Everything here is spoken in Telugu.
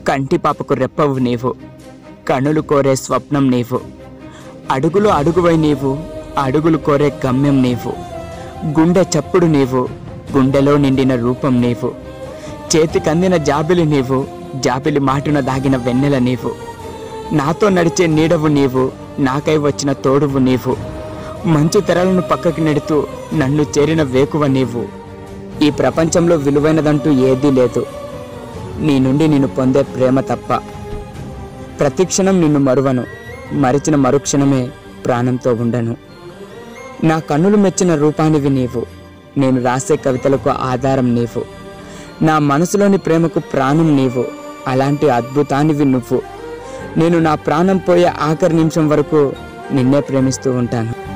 కంటి పాపకు రెప్పవు నీవు, కనులు కోరే స్వప్నం నీవు, అడుగులు అడుగువై నీవు, అడుగులు కోరే గమ్యం నీవు, గుండె చప్పుడు నీవు, గుండెలో నిండిన రూపం నీవు, చేతికందిన జాబిలి నీవు, జాబిలి మాటున దాగిన వెన్నెల నీవు, నాతో నడిచే నీడవు నీవు, నాకై వచ్చిన తోడువు నీవు, మంచు తెరలను పక్కకి నెడుతూ నన్ను చేరిన వేకువ నీవు. ఈ ప్రపంచంలో విలువైనదంటూ ఏదీ లేదు, నీ నుండి నిన్ను పొందే ప్రేమ తప్ప. ప్రతిక్షణం నిన్ను మరువను, మరిచిన మరుక్షణమే ప్రాణంతో ఉండను. నా కన్నులు మెచ్చిన రూపానివి నీవు, నేను రాసే కవితలకు ఆధారం నీవు, నా మనసులోని ప్రేమకు ప్రాణం నీవు, అలాంటి అద్భుతానివి నువ్వు. నేను నా ప్రాణం పోయే ఆఖరి నిమిషం వరకు నిన్నే ప్రేమిస్తూ ఉంటాను.